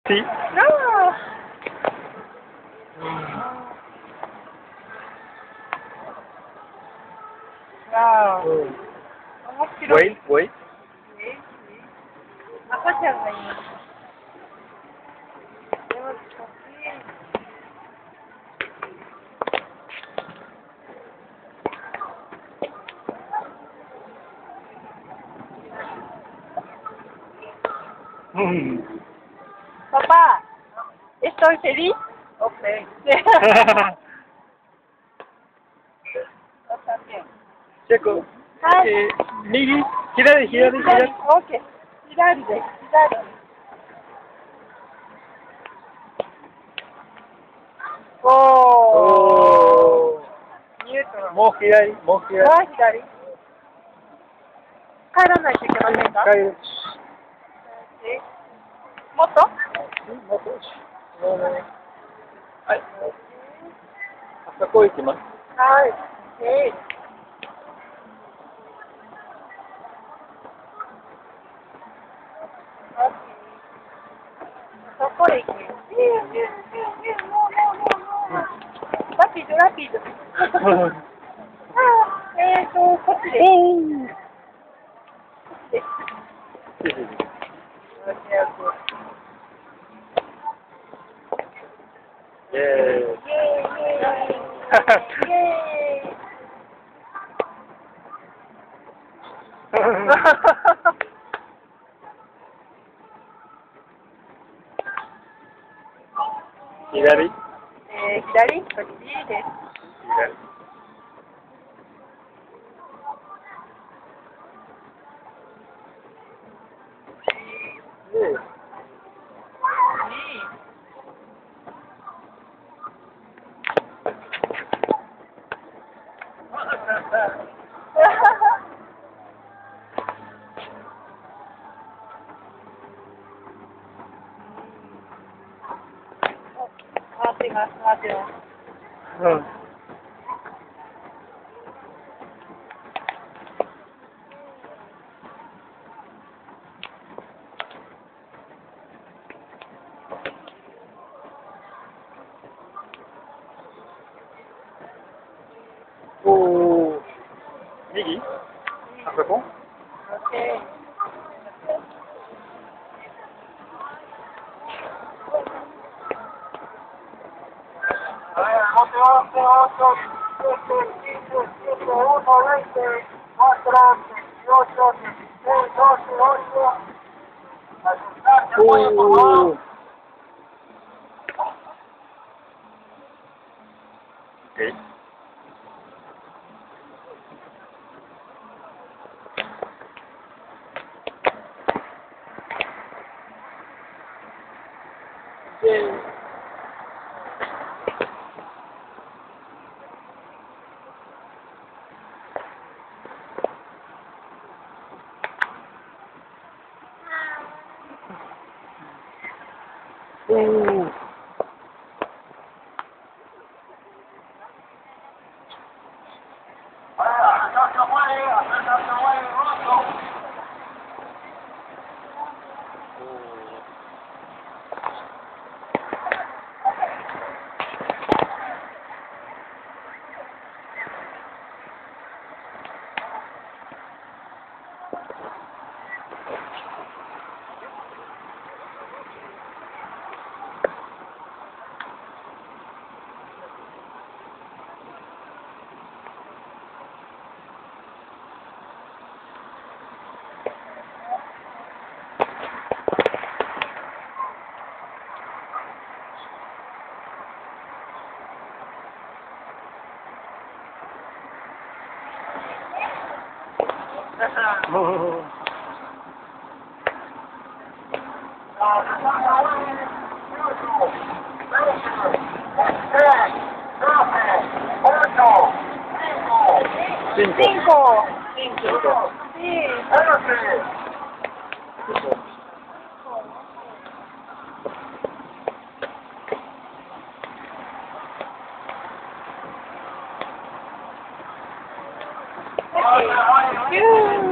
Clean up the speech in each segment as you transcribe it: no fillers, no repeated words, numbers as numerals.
Sí. No. Wow. Wait, wait. Apa caranya? Papá, ¿estoy feliz? Ok. Está bien. Checo. はい。 右、左、左、左。 オッケー。左です。左。おおー。ニュートラル。 もう左、もう左。 左。帰らないといけませんか？ 帰る。 もっと？ もう少し。はい。あそこ行きます。 はい。そこへ行くよ。ラピード、ラピード。こっちで。 イェーイ。左？ 左？こっちです。 左。 回ってます、回ってます。 うん。おー。右？あそこ？おー。え？おー。 Cinco.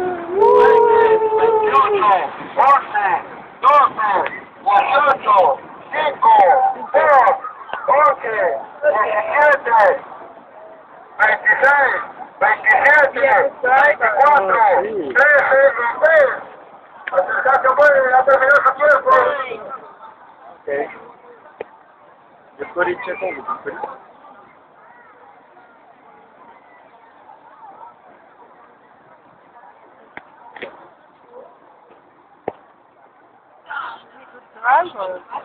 Sí. 12, 18. Ah, sí. Ok. Yo estoy checo. Algo.